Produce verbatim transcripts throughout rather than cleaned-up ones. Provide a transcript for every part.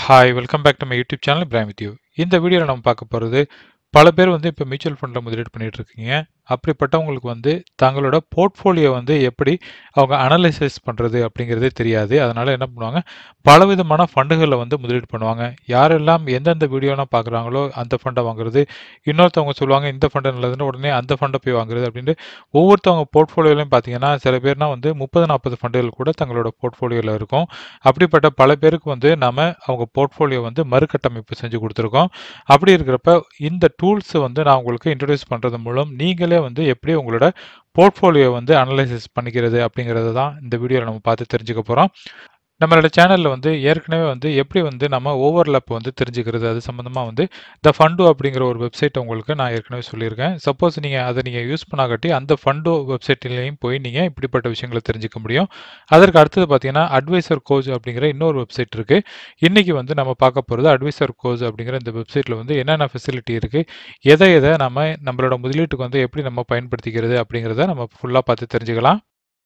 Hi welcome back to my YouTube channel Ibrahim with you. இந்த வீடியோவில் நம்ம பார்க்க போகிறது பல பேர் வந்து இப்போ மியூச்சுவல் ஃபண்டில் முதலீடு பண்ணிட்டு இருக்கீங்க. அப்படிப்பட்டவங்களுக்கு வந்து தங்களோட போர்ட்ஃபோலியோ வந்து எப்படி அவங்க அனலைசிஸ் பண்ணுறது அப்படிங்கிறதே தெரியாது. அதனால் என்ன பண்ணுவாங்க, பலவிதமான ஃபண்டுகளில் வந்து முதலீடு பண்ணுவாங்க. யாரெல்லாம் எந்தெந்த வீடியோலாம் பார்க்குறாங்களோ அந்த ஃபண்டை வாங்குறது, இன்னொருத்தவங்க சொல்லுவாங்க இந்த ஃபண்டு நல்லதுன்னு உடனே அந்த ஃபண்டை போய் வாங்குறது அப்படின்ட்டு ஒவ்வொருத்தவங்க போர்ட்ஃபோலியோலையும் பார்த்தீங்கன்னா சில பேர்னா வந்து முப்பது நாற்பது ஃபண்டுகள் கூட தங்களோட போர்ட்ஃபோலியோவில் இருக்கும். அப்படிப்பட்ட பல பேருக்கு வந்து நாம அவங்க போர்ட்ஃபோலியோ வந்து மறுகட்டமைப்பு செஞ்சு கொடுத்துருக்கோம். அப்படி இருக்கிறப்ப இந்த டூல்ஸ் வந்து நான் உங்களுக்கு இன்ட்ரடியூஸ் பண்ணுறது மூலம் நீங்களே வந்து எப்படி உங்களோட போர்ட்ஃபோலியோ வந்து அனலைசிஸ் பண்ணிக்கிறது அப்படிங்கிறது தான் இந்த வீடியோவில் நம்ம பார்த்து தெரிஞ்சுக்க போகிறோம். நம்மளோட சேனலில் வந்து ஏற்கனவே வந்து எப்படி வந்து நம்ம ஓவர்லேப் வந்து தெரிஞ்சுக்கிறது அது சம்மந்தமாக வந்து த ஃபண்டோ அப்படிங்கிற ஒரு வெப்சைட் உங்களுக்கு நான் ஏற்கனவே சொல்லியிருக்கேன். சப்போஸ் நீங்கள் அதை நீங்கள் யூஸ் பண்ணாகட்டி அந்த ஃபண்டோ வெப்சைட்லேயும் போய் நீங்கள் இப்படிப்பட்ட விஷயங்களை தெரிஞ்சுக்க முடியும். அதற்கு அடுத்தது பார்த்தீங்கன்னா அட்வைசர் கோச் அப்படிங்கிற இன்னொரு வெப்சைட் இருக்குது. இன்றைக்கி வந்து நம்ம பார்க்க போகிறது அட்வைசர் கோச் அப்படிங்கிற இந்த வெப்சைட்டில் வந்து என்னென்ன ஃபெசிலிட்டி இருக்குது, எதை எதை நம்ம நம்மளோட முதலீட்டுக்கு வந்து எப்படி நம்ம பயன்படுத்திக்கிறது அப்படிங்கிறத நம்ம ஃபுல்லாக பார்த்து தெரிஞ்சுக்கலாம்.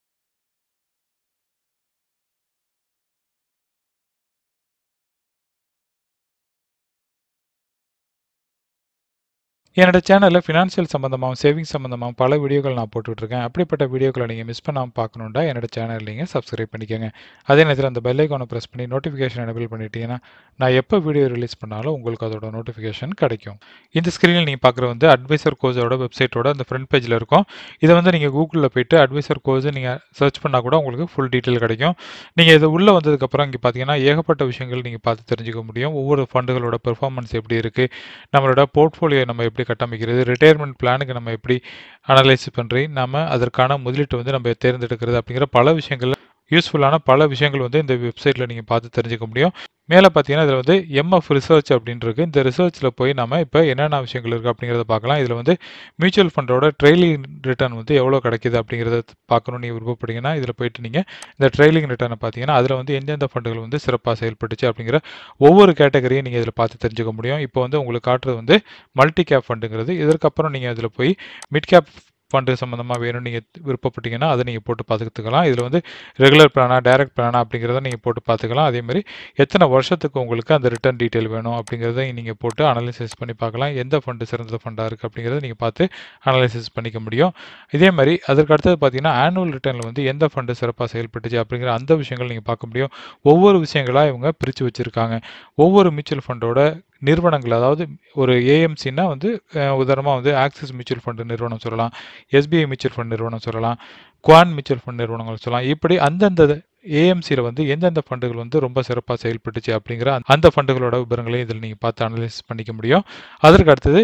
என்னோட சேனலில் ஃபினான்ஷியல் சம்மந்தமாகவும் சேவிங்ஸ் சம்மந்தமாகவும் பல வீடியோக்கள் நான் போட்டுட்ருக்கேன். அப்படிப்பட்ட வீடியோக்களை நீங்கள் மிஸ் பண்ணாமல் பார்க்கணுண்டா என்னோட சேனல் நீங்கள் சப்ஸ்கிரைப் பண்ணிக்கோங்க. அதே நேரத்தில் அந்த பெல் ஐக்கானை ப்ரெஸ் பண்ணி நோட்டிஃபிகேஷன் எனேபிள் பண்ணிட்டீங்கன்னா நான் எப்போ வீடியோ ரிலீஸ் பண்ணாலும் உங்களுக்கு அதோட நோட்டிஃபிகேஷன் கிடைக்கும். இந்த ஸ்க்ரீனில் நீங்கள் பார்க்குற வந்து அட்வைசர் கோச்சோட வெப்சைட்டோட அந்த ஃப்ரண்ட் பேஜில் இருக்கும். இதை வந்து நீங்கள் கூகுளில் போய்ட்டு அட்வைசர் கோச் நீங்கள் சர்ச் பண்ணால் கூட உங்களுக்கு ஃபுல் டீட்டெயில் கிடைக்கும். நீங்கள் இது உள்ளே வந்ததுக்கப்புறம் இங்கே பார்த்தீங்கன்னா ஏகப்பட்ட விஷயங்கள் நீங்கள் பார்த்து தெரிஞ்சுக்க முடியும். ஒவ்வொரு ஃபண்டுகளோட பெர்ஃபார்மன்ஸ் எப்படி இருக்குது, நம்மளோட போர்ட்ஃபோலியோ நம்ம எப்படி கட்டமைக்கிறது, ரிட்டையர்மெண்ட் பிளானுக்கு நம்ம எப்படி அனலைஸ் பண்ணுறி நம்ம அதற்கான முதலீட்டு வந்து நம்ம தேர்ந்தெடுக்கிறது அப்படிங்கிற பல விஷயங்கள் யூஸ்ஃபுல்லான பல விஷயங்கள் வந்து இந்த வெப்சைட்டில் நீங்கள் பார்த்து தெரிஞ்சுக்க முடியும். மேலே பார்த்தீங்கன்னா இதில் வந்து எம்எஃப் ரிசர்ச் அப்படின்னு இருக்குது. இந்த ரிசர்ச்சில் போய் நம்ம இப்போ என்னென்ன விஷயங்கள் இருக்குது அப்படிங்கிறத பார்க்கலாம். இதில் வந்து மியூச்சுவல் ஃபண்டோட ட்ரெயிலிங் ரிட்டர்ன் வந்து எவ்வளோ கிடைக்கிது அப்படிங்கிறத பார்க்கணும்னு நீங்கள் விருப்பப்பட்டீங்கன்னா இதில் போயிட்டு நீங்கள் இந்த ட்ரெயிலிங் ரிட்டர்னை பார்த்தீங்கன்னா அதில் வந்து எந்தெந்த ஃபண்டுகள் வந்து சிறப்பாக செயல்பட்டுச்சு அப்படிங்கிற ஒவ்வொரு கேட்டகரியும் நீங்கள் இதில் பார்த்து தெரிஞ்சுக்க முடியும். இப்போ வந்து உங்களுக்கு காட்டுறது வந்து மல்டி கேப் ஃபண்டுங்கிறது. இதற்கப்புறம் நீங்கள் அதில் போய் மிட் கேப் ஃபண்டு சம்மந்தமாக வேணும்னு நீங்கள் விருப்பப்பட்டீங்கன்னா அதை நீங்கள் போட்டு பார்த்துக்கலாம். இதில் வந்து ரெகுலர் பிளானா டைரக்ட் பிளானா அப்படிங்கிறத நீங்கள் போட்டு பார்த்துக்கலாம். அதேமாதிரி எத்தனை வருஷத்துக்கு உங்களுக்கு அந்த ரிட்டர்ன் டீட்டெயில் வேணும் அப்படிங்கிறத நீங்கள் போட்டு அனலைசிஸ் பண்ணி பார்க்கலாம். எந்த ஃபண்டு சிறந்த ஃபண்டாக இருக்குது அப்படிங்கிறத நீங்கள் பார்த்து அனலைசிஸ் பண்ணிக்க முடியும். இதே மாதிரி அதற்கு அடுத்தது பார்த்தீங்கன்னா ஆனுவல் ரிட்டர்னில் வந்து எந்த ஃபண்டு சிறப்பாக செயல்பட்டுச்சு அப்படிங்கிற அந்த விஷயங்கள் நீங்கள் பார்க்க முடியும். ஒவ்வொரு விஷயங்களாக இவங்க பிரித்து வச்சுருக்காங்க. ஒவ்வொரு மியூச்சுவல் ஃபண்டோட நிறுவனங்கள், அதாவது ஒரு ஏஎம்சின்னா வந்து உதாரணமாக வந்து ஆக்சிஸ் மியூச்சுவல் ஃபண்டு நிறுவனம் சொல்லலாம், எஸ்பிஐ மியூச்சுவல் ஃபண்ட் நிறுவனம் சொல்லலாம், குவான் மியூச்சுவல் ஃபண்ட் நிறுவனங்கள் சொல்லலாம். இப்படி அந்தந்த ஏஎம்சியில் வந்து எந்தெந்த ஃபண்டுகள் வந்து ரொம்ப சிறப்பாக செயல்பட்டுச்சு அப்படிங்கிற அந்த ஃபண்டுகளோட விவரங்களையும் இதில் நீங்கள் பார்த்து அனலைஸ் பண்ணிக்க முடியும். அதற்கு அடுத்தது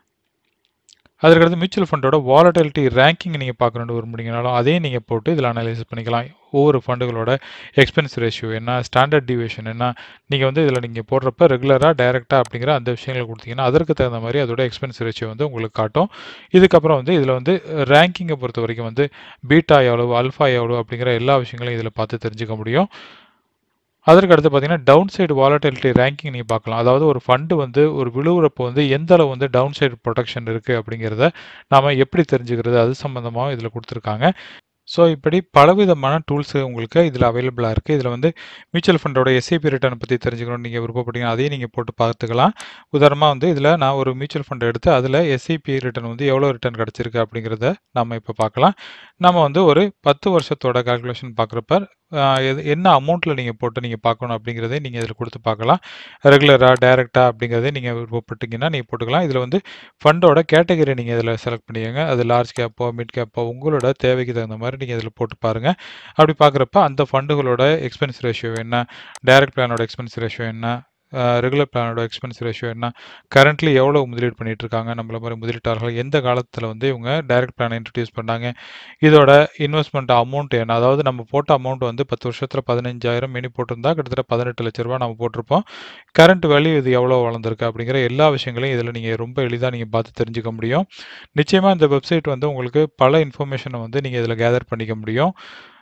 அதற்கடுத்து மியூச்சுவல் ஃபண்டோட வாலட்டிலிட்டி ரேங்கிங் நீங்கள் பார்க்கணுன்னு விரும்புனீங்கனாலும் அதையும் நீங்கள் போட்டு இதில் அனலைசிஸ் பண்ணிக்கலாம். ஒவ்வொரு ஃபண்டுகளோட எக்ஸ்பென்ஸ் ரேஷியோ என்ன, ஸ்டாண்டர்ட் டிவியேஷன் என்ன, நீங்கள் வந்து இதில் நீங்கள் போடுறப்ப ரெகுலராக டைரெக்டாக அப்படிங்கிற அந்த விஷயங்களை கொடுத்தீங்கன்னா அதற்கு தகுந்த மாதிரி அதோட எக்ஸ்பென்ஸ் ரேஷியோ வந்து உங்களுக்கு காட்டும். இதுக்கப்புறம் வந்து இதில் வந்து ரேங்கிங்கை பொறுத்த வரைக்கும் வந்து பீட்டா எவ்வளோ, அல்ஃபா எவ்வளோ அப்படிங்கிற எல்லா விஷயங்களையும் இதில் பார்த்து தெரிஞ்சுக்க முடியும். அதற்கு அடுத்து பார்த்தீங்கன்னா டவுன் சைடு வாலட்டிலிட்டி ரேங்கிங் நீங்கள் பார்க்கலாம். அதாவது ஒரு ஃபண்டு வந்து ஒரு விழுவுறப்போ வந்து எந்த அளவு வந்து டவுன் சைடு ப்ரொடெக்ஷன் இருக்குது அப்படிங்கிறத நாம் எப்படி தெரிஞ்சுக்கிறது அது சம்மந்தமாக இதில் கொடுத்துருக்காங்க. ஸோ இப்படி பலவிதமான டூல்ஸ் உங்களுக்கு இதில் அவைலபிளாக இருக்குது. இதில் வந்து மியூச்சுவல் ஃபண்டோட எஸ்ஐபி ரிட்டர்னை பற்றி தெரிஞ்சுக்கணும்னு நீங்கள் விருப்பப்பட்டீங்கன்னா அதையும் நீங்கள் போட்டு பார்த்துக்கலாம். உதாரணமாக வந்து இதில் நான் ஒரு மியூச்சுவல் ஃபண்ட் எடுத்து அதில் எஸ்ஐபி ரிட்டர்ன் வந்து எவ்வளோ ரிட்டர்ன் கிடச்சிருக்கு அப்படிங்கிறத நம்ம இப்போ பார்க்கலாம். நம்ம வந்து ஒரு பத்து வருஷத்தோட கால்குலேஷன் பார்க்குறப்ப எது என்ன அமௌண்ட்டில் நீங்கள் போட்டு நீங்கள் பார்க்கணும் அப்படிங்கிறதே நீங்கள் இதில் கொடுத்து பார்க்கலாம். ரெகுலராக டைரெக்டாக அப்படிங்கிறதே நீங்கள் விருப்பப்பட்டீங்கன்னா நீங்கள் போட்டுக்கலாம். இதில் வந்து ஃபண்டோட கேட்டகரி நீங்கள் இதில் செலக்ட் பண்ணிக்கோங்க. அது லார்ஜ் கேப்போ மிட் கேப்போ உங்களோட தேவைக்கு தகுந்த மாதிரி நீங்கள் இதில் போட்டு பாருங்கள். அப்படி பார்க்குறப்ப அந்த ஃபண்டுகளோட எக்ஸ்பென்ஸ் ரேஷியோ என்ன, டைரக்ட் பிளானோட எக்ஸ்பென்ஸ் ரேஷியோ என்ன, ரெகுலர் பிளானோட எக்ஸ்பென்ஸ் ரேஷியோ என்ன, கரண்ட்லி எவ்வளோ முதலீடு பண்ணிட்டு இருக்காங்க நம்மள மாதிரி முதலீட்டாளர்கள், எந்த காலத்தில் வந்து இவங்க டைரக்ட் பிளானை இன்ட்ரடியூஸ் பண்ணாங்க, இதோட இன்வெஸ்ட்மெண்ட் அமௌண்ட் என்ன, அதாவது நம்ம போட்ட அமௌண்ட் வந்து பத்து வருஷத்தில் பதினஞ்சாயிரம் மினி போட்டிருந்தா கிட்டத்தட்ட பதினெட்டு லட்ச ரூபா நம்ம போட்டிருப்போம். கரண்ட் வேல்யூ இது எவ்வளோ வளர்ந்துருக்கு அப்படிங்கிற எல்லா விஷயங்களையும் இதில் நீங்கள் ரொம்ப எளிதாக நீங்கள் பார்த்து தெரிஞ்சுக்க முடியும். நிச்சயமாக இந்த வெப்சைட் வந்து உங்களுக்கு பல இன்ஃபர்மேஷனை வந்து நீங்கள் இதில் கேதர் பண்ணிக்க முடியும்.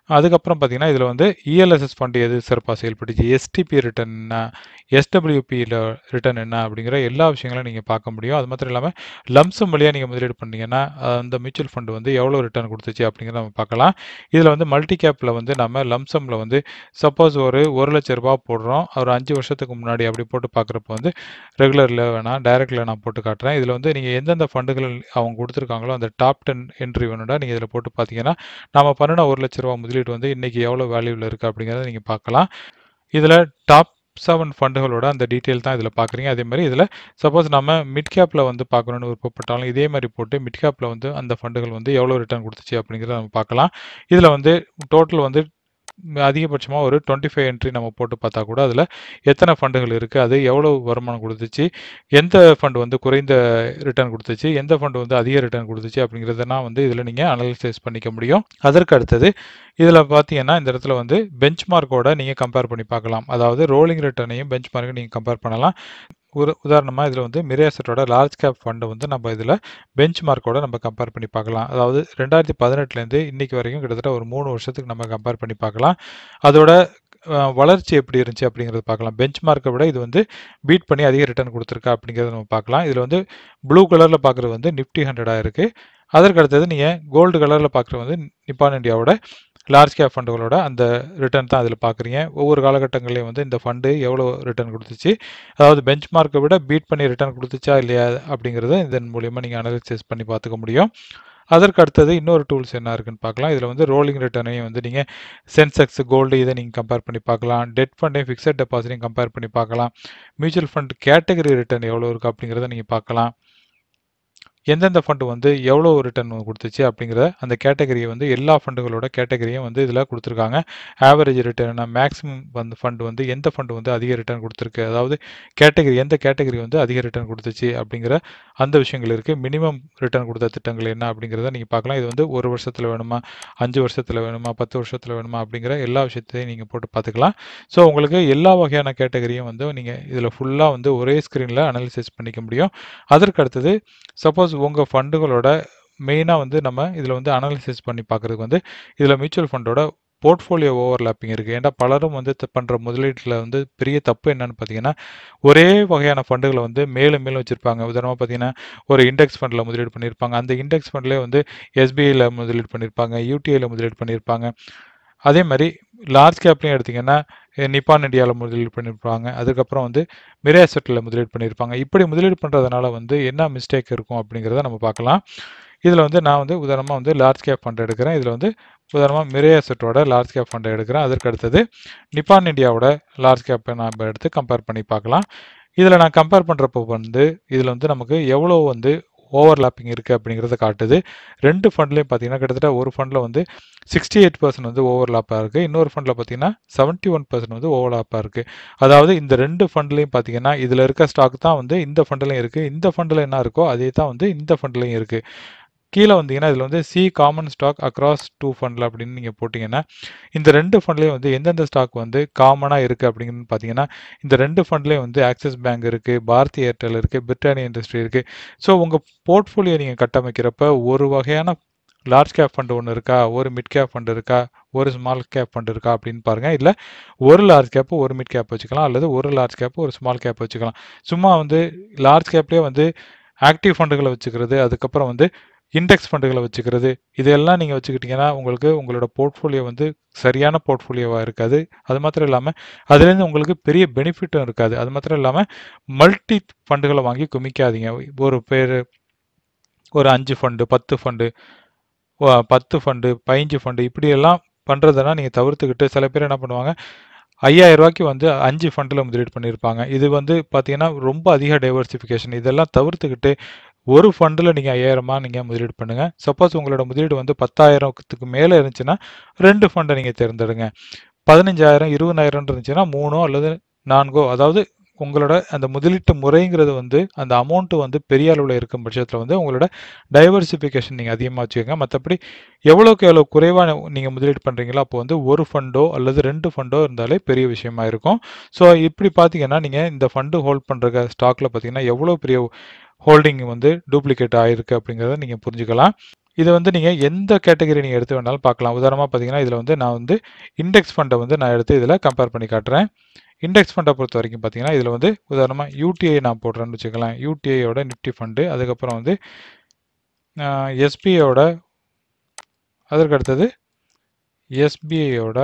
அதுக்கப்புறம் பார்த்தீங்கன்னா, இதில வந்து இஎல்எஸ்எஸ் ஃபண்ட் எது சிறப்பா செயல்பட்டுச்சு, எஸ்டிபி ரிட்டர்ன் என்ன, எஸ்டபிள்யூபில ரிட்டர்ன் என்ன அப்படிங்கிற எல்லா விஷயங்களும் நீங்க பார்க்க முடியும். அது மாத்திரம் இல்லாம லம்ப்சம் வழியா நீங்க முதலீடு பண்ணீங்கன்னா, அந்த மியூச்சுவல் ஃபண்ட் வந்து எவ்வளோ ரிட்டர்ன் குடுத்துச்சு அப்படிங்கிறத நம்ம பார்க்கலாம். இதில வந்து மல்டி கேப்ல வந்து நம்ம லம்ப்சம்ல வந்து சப்போஸ் ஒரு ரூ. ஒரு லட்சம் போடுறோம். ஒரு அஞ்சு வருஷத்துக்கு முன்னாடி அப்படி போட்டு பார்க்குறப்போ வந்து ரெகுலர்ல வேணாம், டைரக்ட்ல நான் போட்டு காட்டுறேன். இதில வந்து நீங்க எந்தெந்த ஃபண்டுகள் அவங்க குடுத்துருக்காங்களோ, அந்த டாப் பத்து என்ட்ரி வேணும்னா நீங்க இதில போட்டு பார்த்தீங்கன்னா, நாம பண்ணுன ரூ. ஒரு லட்சம் முதலீடு வந்து இன்னைக்கு எவ்வளோ வேல்யூல இருக்கு அப்படிங்கிறத நீங்க பார்க்கலாம். இதில டாப் ஏழு ஃபண்டுகளோட அந்த டீட்டெயில் தான் இதில பார்க்குறீங்க. அதே மாரி இதில சப்போஸ் நம்ம மிட் கேப்ல வந்து பார்க்கணும்னு விருப்பப்பட்டாலும், இதே மாரி போட்டு மிட் கேப்ல வந்து அந்த ஃபண்டுகள் வந்து எவ்வளோ ரிட்டர்ன் குடுத்துச்சு அப்படிங்கிறத நம்ம பார்க்கலாம். இதில வந்து டோட்டல் வந்து அதிகபட்சமா ஒரு இருபத்தி ஐந்து என்ட்ரி நம்ம போட்டு பார்த்தா கூட அதில எத்தனை ஃபண்டுகள் இருக்கு, அது எவ்வளவு வருமானம் குடுத்துச்சு, எந்த ஃபண்ட் வந்து குறைந்த ரிட்டர்ன் குடுத்துச்சு, எந்த ஃபண்ட் வந்து அதிக ரிட்டர்ன் குடுத்துச்சு அப்படிங்கிறதெல்லாம் வந்து இதில நீங்க அனலைசிஸ் பண்ணிக்க முடியும். அதற்கு அடுத்தது இதில பார்த்தீங்கன்னா, இந்த இடத்துல வந்து பெஞ்ச்மார்க்கோட நீங்க கம்பேர் பண்ணி பார்க்கலாம். அதாவது ரோலிங் ரிட்டர்னையும் பெஞ்ச்மார்க்கையும் நீங்க கம்பேர் பண்ணலாம். ஒரு உதாரணமா இதில வந்து மிரே அசெட்டோட லார்ஜ் கேப் ஃபண்ட் வந்து நம்ம இதில பெஞ்ச்மார்க்கோட நம்ம கம்பேர் பண்ணி பார்க்கலாம். அதாவது இரண்டாயிரத்து பதினெட்டுலேருந்து இன்னைக்கு வரைக்கும் கிட்டத்தட்ட ஒரு மூணு வருஷத்துக்கு நம்ம கம்பேர் பண்ணி பார்க்கலாம். அதோட அ வளர்ச்சி எப்படி இருந்துச்சு அப்படிங்கிறத பார்க்கலாம். பெஞ்ச்மார்க்கை விட இது வந்து பீட் பண்ணி அதிக ரிட்டர்ன் குடுத்துருக்கா அப்படிங்கிறத நம்ம பார்க்கலாம். இதில வந்து ப்ளூ கலர்ல பார்க்குறது வந்து நிஃப்டி நூறா இருக்கு. அதற்கு அடுத்தது நீங்க கோல்டு கலர்ல பார்க்குறது வந்து நிப்பான் இந்தியாவோட லார்ஜ் கேப் ஃபண்டுகளோட அந்த ரிட்டர்ன் தான் அதில பார்க்குறீங்க. ஒவ்வொரு காலகட்டங்கள்லயும் வந்து இந்த ஃபண்டு எவ்வளோ ரிட்டர்ன் குடுத்துச்சு, அதாவது பெஞ்ச்மார்க்கை விட பீட் பண்ணி ரிட்டர்ன் குடுத்துச்சா இல்லையா அப்படிங்கிறத இதன் மூலியமா நீங்க அனலைசிஸ் பண்ணி பார்த்துக்க முடியும். அதற்கு அடுத்தது இன்னொரு டூல்ஸ் என்ன இருக்குன்னு பார்க்கலாம். இதில வந்து ரோலிங் ரிட்டர்னையும் வந்து நீங்க சென்செக்ஸ், கோல்டு இதை நீங்க கம்பேர் பண்ணி பார்க்கலாம். டெட் ஃபண்டையும், பிக்ஸட் டெபாசிட்டையும் கம்பேர் பண்ணி பார்க்கலாம். மியூச்சுவல் ஃபண்ட் கேட்டகரி ரிட்டர்ன் எவ்வளோ இருக்கு அப்படிங்கிறத நீங்க பார்க்கலாம். எந்தெந்த ஃபண்ட் வந்து எவ்வளோ ரிட்டர்ன் குடுத்துச்சு அப்படிங்கிற அந்த கேட்டகரிய வந்து எல்லா ஃபண்டுகளோட கேட்டகரியும் வந்து இதில குடுத்துருக்காங்க. ஆவரேஜ் ரிட்டர்ன், மேக்ஸிமம் வந்து ஃபண்ட் வந்து எந்த ஃபண்ட் வந்து அதிக ரிட்டர்ன் குடுத்துருக்கு, அதாவது கேட்டகரி எந்த கேட்டகரி வந்து அதிக ரிட்டர்ன் குடுத்துச்சு அப்படிங்கிற அந்த விஷயங்கள் இருக்கு. மினிமம் ரிட்டர்ன் குடுத்த திட்டங்கள் என்ன அப்படிங்கிறத நீங்க பார்க்கலாம். இது வந்து ஒரு வருஷத்துல வேணுமா, அஞ்சு வருஷத்துல வேணுமா, பத்து வருஷத்துல வேணுமா அப்படிங்கிற எல்லா விஷயத்தையும் நீங்க போட்டு பார்த்துக்கலாம். ஸோ உங்களுக்கு எல்லா வகையான கேட்டகரியும் வந்து நீங்க இதில ஃபுல்லா வந்து ஒரே ஸ்க்ரீன்ல அனலைசிஸ் பண்ணிக்க முடியும். அதற்கு அடுத்தது சப்போஸ் உங்க ஃபண்டுகளோட மெயினா வந்து நம்ம இதில வந்து அனலைசிஸ் பண்ணி பார்க்குறதுக்கு வந்து இதில மியூச்சுவல் ஃபண்டோட போர்ட்ஃபோலியோ ஓவர்லேப்பிங் இருக்கு. ஏன்டா பலரும் வந்து த பண்ற முதலீட்டில வந்து பெரிய தப்பு என்னன்னு பார்த்தீங்கன்னா, ஒரே வகையான ஃபண்டுகள வந்து மேலும் மேலும் வச்சிருப்பாங்க. உதாரணமா பார்த்தீங்கன்னா, ஒரு இண்டெக்ஸ் ஃபண்ட்ல முதலீடு பண்ணியிருப்பாங்க. அந்த இண்டெக்ஸ் ஃபண்ட்லயே வந்து எஸ்பிஐல முதலீடு பண்ணியிருப்பாங்க, யூடிஐல முதலீடு பண்ணியிருப்பாங்க. அதே மாரி லார்ஜ் கேப்லயும் எடுத்தீங்கன்னா, நிப்பான் இந்தியால முதலீடு பண்ணியிருப்பாங்க. அதுக்கப்புறம் வந்து மிரே அசெட்ல முதலீடு பண்ணியிருப்பாங்க. இப்படி முதலீடு பண்றதுனால வந்து என்ன மிஸ்டேக் இருக்கும் அப்படிங்கிறத நம்ம பார்க்கலாம். இதில வந்து நான் வந்து உதாரணமா வந்து லார்ஜ் கேப் ஃபண்ட் எடுக்கிறேன். இதில வந்து உதாரணமா மிரே அசெட்டோட லார்ஜ் கேப் ஃபண்ட எடுக்கிறேன். அதற்கு அடுத்தது நிப்பான் இந்தியாவோட லார்ஜ் கேப்ப நாம எடுத்து கம்பேர் பண்ணி பார்க்கலாம். இதில நான் கம்பேர் பண்றப்போ வந்து இதில வந்து நமக்கு எவ்வளோ வந்து ஓவர்லேப்பிங் இருக்கு அப்படிங்கிறத காட்டுது. ரெண்டு ஃபண்ட்லயும் பார்த்தீங்கன்னா, கிட்டத்தட்ட ஒரு ஃபண்ட்ல வந்து அறுபத்தி எட்டு சதவீதம் வந்து ஓவர்லேப்பா இருக்கு. இன்னொரு ஃபண்ட்ல பார்த்தீங்கன்னா, எழுபத்தி ஒன்று சதவீதம் வந்து ஓவர்லேப்பா இருக்கு. அதாவது இந்த ரெண்டு ஃபண்ட்லயும் பார்த்தீங்கன்னா, இதில இருக்க ஸ்டாக் தான் வந்து இந்த ஃபண்ட்லயும் இருக்கு. இந்த ஃபண்ட்ல என்ன இருக்கோ அதே தான் வந்து இந்த ஃபண்ட்லயும் இருக்கு. கீழ வந்தீங்கன்னா, இதில வந்து see common stock across two ஃபண்ட்ல அப்படின்னு நீங்க போட்டீங்கன்னா, இந்த ரெண்டு ஃபண்ட்லயும் வந்து எந்தெந்த ஸ்டாக் வந்து காமனா இருக்கு அப்படின்னு பார்த்தீங்கன்னா, இந்த ரெண்டு ஃபண்ட்லயும் வந்து ஆக்சிஸ் பேங்க் இருக்கு, பாரதி ஏர்டெல் இருக்கு, பிரிட்டானியா இண்டஸ்ட்ரி இருக்கு. ஸோ உங்க போர்ட்ஃபோலியோ நீங்க கட்டமைக்கிறப்ப ஒரு வகையான லார்ஜ் கேப் ஃபண்ட் ஒண்ணு இருக்கா, ஒரு மிட் கேப் ஃபண்ட் இருக்கா, ஒரு ஸ்மால் கேப் ஃபண்ட் இருக்கா அப்படின்னு பாருங்க. இல்ல ஒரு லார்ஜ் கேப், ஒரு மிட் கேப் வச்சுக்கலாம். அல்லது ஒரு லார்ஜ் கேப், ஒரு ஸ்மால் கேப் வச்சுக்கலாம். சும்மா வந்து லார்ஜ் கேப்லயே வந்து ஆக்டிவ் ஃபண்டுகள வச்சுக்கிறது, அதுக்கப்புறம் வந்து இண்டெக்ஸ் ஃபண்டுகள வச்சுக்கிறது, இதெல்லாம் நீங்க வச்சுக்கிட்டீங்கன்னா, உங்களுக்கு உங்களோட போர்ட்ஃபோலியோ வந்து சரியான போர்ட்ஃபோலியோவா இருக்காது. அது மாத்திரம் இல்லாம, அதிலேருந்து உங்களுக்கு பெரிய பெனிஃபிட்டும் இருக்காது. அது மாத்திரம் இல்லாம, மல்டி ஃபண்டுகள வாங்கி குமிக்காதீங்க. ஒரு பேரு ஒரு அஞ்சு ஃபண்டு, பத்து ஃபண்டு, ஒ பத்து ஃபண்டு, பதினஞ்சு ஃபண்டு இப்படியெல்லாம் பண்றதெல்லாம் நீங்க தவிர்த்துக்கிட்டு, சில பேர் என்ன பண்ணுவாங்க, ரூ. ஐயாயிரம் வந்து அஞ்சு ஃபண்டுல முதலீடு பண்ணியிருப்பாங்க. இது வந்து பார்த்தீங்கன்னா, ரொம்ப அதிக டைவர்சிஃபிகேஷன். இதெல்லாம் தவிர்த்துக்கிட்டு, ஒரு ஃபண்டுல நீங்க ஐயாயிரம் நீங்க முதலீடு பண்ணுங்க. சப்போஸ் உங்களோட முதலீடு வந்து 10,000க்கு மேல இருந்துச்சுன்னா, ரெண்டு ஃபண்ட நீங்க தேர்ந்தெடுங்க. பதினைந்தாயிரம், இருபதாயிரம் இருந்துச்சுன்னா மூணோ அல்லது நான்கோ அதாவது உங்களோட அந்த முதலீட்டு முறைங்கிறது வந்து அந்த அமௌண்ட் வந்து பெரிய அளவுல இருக்கும் பட்சத்தில வந்து உங்களோட டைவர்சிஃபிகேஷன் நீங்க அதிகமா வச்சுக்கங்க. மத்தபடி எவ்வளோக்கு எவ்வளோ குறைவா நீங்க முதலீடு பண்றீங்களோ, அப்போ வந்து ஒரு ஃபண்டோ அல்லது ரெண்டு ஃபண்டோ இருந்தாலே பெரிய விஷயமா இருக்கும். ஸோ இப்படி பார்த்தீங்கன்னா, நீங்க இந்த ஃபண்ட் ஹோல்ட் பண்ற ஸ்டாக்ல பார்த்தீங்கன்னா, எவ்வளோ பெரிய ஹோல்டிங் வந்து டூப்ளிகேட் ஆயிருக்கு அப்படிங்கிறத நீங்க புரிஞ்சுக்கலாம். இது வந்து நீங்க எந்த கேட்டகரி நீங்க எடுத்து வேணாலும் பார்க்கலாம். உதாரணமா பார்த்தீங்கன்னா, இதில வந்து நான் வந்து இண்டெக்ஸ் ஃபண்ட வந்து நான் எடுத்து இதில கம்பேர் பண்ணி காட்டுறேன். இண்டெக்ஸ் ஃபண்ட பொறுத்தவரைக்கும் பார்த்தீங்கன்னா, இதில வந்து உதாரணமா யூடிஐ நான் போடுறேன்னு வச்சுக்கங்களேன். யூடிஐயோட நிஃப்டி ஃபண்டு, அதுக்கப்புறம் வந்து அ எஸ்பிஐயோட அதற்கு அடுத்தது எஸ்பிஐயோட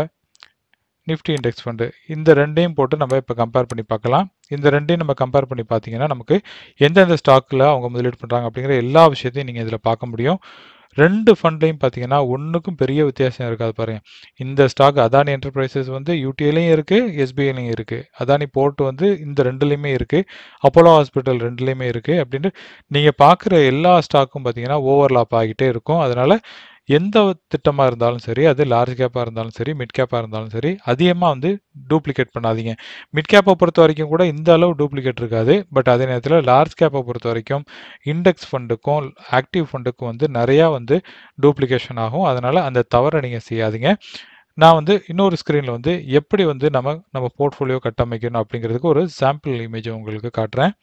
நிஃப்டி இண்டெக்ஸ் ஃபண்டு. இந்த ரெண்டையும் போட்டு நம்ம இப்ப கம்பேர் பண்ணி பார்க்கலாம். இந்த ரெண்டையும் நம்ம கம்பேர் பண்ணி பார்த்தீங்கன்னா, நமக்கு எந்தெந்த ஸ்டாக்ல அவங்க முதலீடு பண்றாங்க அப்படிங்கிற எல்லா விஷயத்தையும் நீங்க இதில பார்க்க முடியும். ரெண்டு ஃபண்ட்லயும் பார்த்தீங்கன்னா, ஒண்ணுக்கும் பெரிய வித்தியாசம் இருக்காது பாருங்க. இந்த ஸ்டாக் அதானி என்டர்பிரைசஸ் வந்து யூடிஐலயும் இருக்கு, எஸ்பிஐலயும் இருக்கு. அதானி போர்ட் வந்து இந்த ரெண்டுலயுமே இருக்கு. அப்போலோ ஹாஸ்பிட்டல் ரெண்டுலயுமே இருக்கு. அப்படின்னு நீங்க பார்க்குற எல்லா ஸ்டாக்கும் பார்த்தீங்கன்னா, ஓவர்லாப் ஆகிட்டே இருக்கும். அதனால எந்த திட்டமா இருந்தாலும் சரி, அது லார்ஜ் கேப்பா இருந்தாலும் சரி, மிட் கேப்பா இருந்தாலும் சரி, அதிகமா வந்து டூப்ளிகேட் பண்ணாதீங்க. மிட் கேப்ப பொறுத்தவரைக்கும் கூட இந்த அளவு டூப்ளிகேட் இருக்காது. பட் அதே நேரத்தில லார்ஜ் கேப்ப பொறுத்தவரைக்கும் இண்டெக்ஸ் ஃபண்டுக்கும், ஆக்டிவ் ஃபண்டுக்கும் வந்து நெறையா வந்து டூப்ளிகேஷன் ஆகும். அதனால அந்த தவற நீங்க செய்யாதீங்க. நான் வந்து இன்னொரு ஸ்க்ரீன்ல வந்து எப்படி வந்து நம்ம நம்ம போர்ட்ஃபோலியோ கட்டமைக்கணும் அப்படிங்கிறதுக்கு ஒரு சாம்பிள் இமேஜ உங்களுக்கு காட்டுறேன்.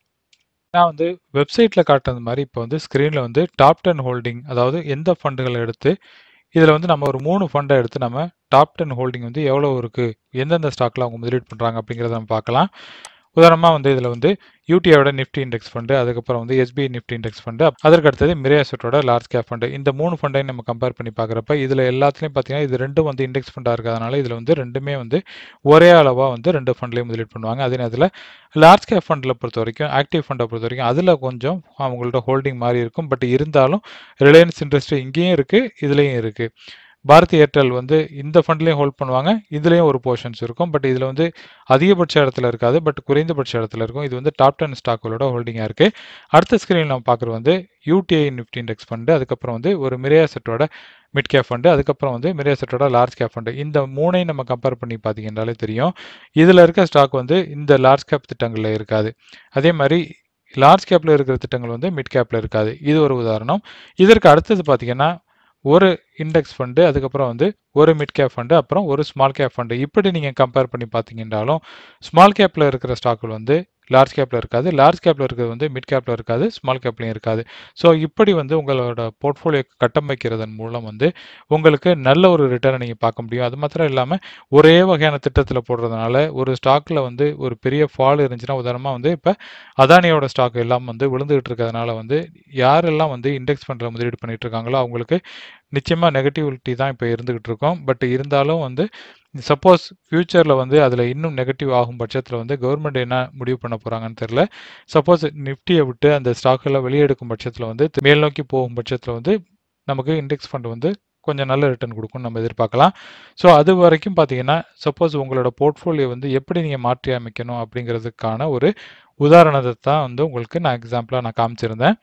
நான் வந்து வெப்சைட்ல காட்டுனது மாரி இப்ப வந்து ஸ்க்ரீன்ல வந்து டாப் பத்து ஹோல்டிங் அதாவது எந்த ஃபண்டுகள எடுத்து, இதில வந்து நம்ம ஒரு மூணு ஃபண்ட எடுத்து நம்ம டாப் பத்து ஹோல்டிங் வந்து எவ்வளோ இருக்கு? எந்தெந்த ஸ்டாக்ல அவங்க முதலீடு பண்றாங்க? அப்படிங்கிறத நம்ம பார்க்கலாம். உதாரணமா வந்து இதில வந்து யூடிஐயோட நிஃப்டி இண்டெக்ஸ் ஃபண்டு, அதுக்கப்புறம் வந்து எஸ்பிஐ நிஃப்டி இண்டெக்ஸ் ஃபண்டு, அதற்கு அடுத்தது மிரே அசெட்டோட லார்ஜ் கேப் ஃபண்டு. இந்த மூணு ஃபண்டையும் நம்ம கம்பேர் பண்ணி பார்க்குறப்ப, இதில எல்லாத்துலயும் பார்த்தீங்கன்னா, இது ரெண்டும் வந்து இண்டெக்ஸ் ஃபண்டா இருக்கிறதுனால, இதில வந்து ரெண்டுமே வந்து ஒரே அளவா வந்து ரெண்டு ஃபண்ட்லயும் முதலீடு பண்ணுவாங்க. அதே நேரத்தில லார்ஜ் கேப் ஃபண்ட்ல பொறுத்தவரைக்கும், ஆக்டிவ் ஃபண்ட பொறுத்தவரைக்கும், அதில கொஞ்சம் அவங்களோட ஹோல்டிங் மாறி இருக்கும். பட் இருந்தாலும் ரிலையன்ஸ் இண்டஸ்ட்ரி இங்கேயும் இருக்கு, இதுலயும் இருக்கு. பாரதி ஏர்டெல் வந்து இந்த ஃபண்ட்லயும் ஹோல்ட் பண்ணுவாங்க. இதுலயும் ஒரு போர்ஷன்ஸ் இருக்கும். பட் இதில வந்து அதிகபட்ச இடத்துல இருக்காது. பட் குறைந்தபட்ச இடத்துல இருக்கும். இது வந்து டாப் பத்து ஸ்டாக்குகளோட ஹோல்டிங்கா இருக்கு. அடுத்த ஸ்க்ரீன்ல நம்ம பார்க்குறது வந்து யூடிஐ நிஃப்டி இண்டெக்ஸ் ஃபண்டு, அதுக்கப்புறம் வந்து ஒரு மிரே அசெட்டோட மிட் கேப் ஃபண்டு, அதுக்கப்புறம் வந்து மிரே அசெட்டோட லார்ஜ் கேப் ஃபண்டு. இந்த மூணையும் நம்ம கம்பேர் பண்ணி பார்த்தீங்கன்னாலே தெரியும். இதில இருக்க ஸ்டாக் வந்து இந்த லார்ஜ் கேப் திட்டங்கள்ல இருக்காது. அதே மாரி லார்ஜ் கேப்ல இருக்கிற திட்டங்கள் வந்து மிட் கேப்ல இருக்காது. இது ஒரு உதாரணம். இதற்கு அடுத்தது பார்த்தீங்கன்னா, ஒரு இண்டெக்ஸ் ஃபண்டு, அதுக்கப்புறம் வந்து ஒரு மிட் கேப் ஃபண்டு, அப்புறம் ஒரு ஸ்மால் கேப் ஃபண்டு. இப்படி நீங்க கம்பேர் பண்ணி பார்த்தீங்கன்றாலும், ஸ்மால் கேப்ல இருக்கிற ஸ்டாக்கள் வந்து லார்ஜ் கேப்ல இருக்காது. லார்ஜ் கேப்ல இருக்கிறது வந்து மிட் கேப்ல இருக்காது. ஸ்மால் கேப்லயும் இருக்காது. ஸோ இப்படி வந்து உங்களோட போர்ட்ஃபோலியோ கட்டமைக்கிறதன் மூலம் வந்து உங்களுக்கு நல்ல ஒரு ரிட்டர்ன நீங்க பார்க்க முடியும். அது மாத்திரம் இல்லாம ஒரே வகையான திட்டத்தில போடுறதுனால, ஒரு ஸ்டாக்ல வந்து ஒரு பெரிய ஃபால் இருந்துச்சுன்னா, உதாரணமா வந்து இப்ப அதானியோட ஸ்டாக் எல்லாம் வந்து விழுந்துகிட்டு இருக்கிறதுனால வந்து, யாரெல்லாம் வந்து இண்டெக்ஸ் ஃபண்ட்ல முதலீடு பண்ணிட்டு இருக்காங்களோ, அவங்களுக்கு நிச்சயமா நெகட்டிவிட்டி தான் இப்ப இருந்துகிட்டு இருக்கும். பட் இருந்தாலும் வந்து சப்போஸ் ஃபியூச்சர்ல வந்து அதில இன்னும் நெகட்டிவ் ஆகும் பட்சத்தில வந்து கவர்ன்மெண்ட் என்ன முடிவு பண்ண போறாங்கன்னு தெரியல. சப்போஸ் நிஃப்டிய விட்டு அந்த ஸ்டாக்லாம் வெளிய எடுக்கும் பட்சத்தில வந்து மேல் நோக்கி போகும் பட்சத்தில வந்து நமக்கு இண்டெக்ஸ் ஃபண்ட் வந்து கொஞ்சம் நல்ல ரிட்டர்ன் குடுக்கும்னு நம்ம எதிர்பார்க்கலாம். ஸோ அதுவரைக்கும் பார்த்தீங்கன்னா, சப்போஸ் உங்களோட போர்ட்ஃபோலியோ வந்து எப்படி நீங்க மாற்றி அமைக்கணும் அப்படிங்கிறதுக்கான ஒரு உதாரணத்த தான் வந்து உங்களுக்கு நான் எக்ஸாம்பிளா நான் காமிச்சிருந்தேன்.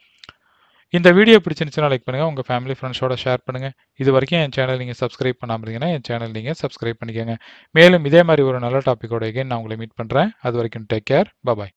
இந்த வீடியோ பிடிச்சிருந்துச்சுன்னா லைக் பண்ணுங்க. உங்க ஃபேமிலி, ஃபிரெண்ட்ஸோட ஷேர் பண்ணுங்க. இதுவரைக்கும் என் சேனல் நீங்க சப்ஸ்கிரைப் பண்ணாம இருந்தீங்கன்னா, என் சேனல் நீங்க சப்ஸ்கிரைப் பண்ணிக்கங்க. மேலும் இதே மாரி ஒரு நல்ல டாபிக்கோட எகைன் நான் உங்கள மீட் பண்றேன். அதுவரைக்கும் டேக் கேர். By by.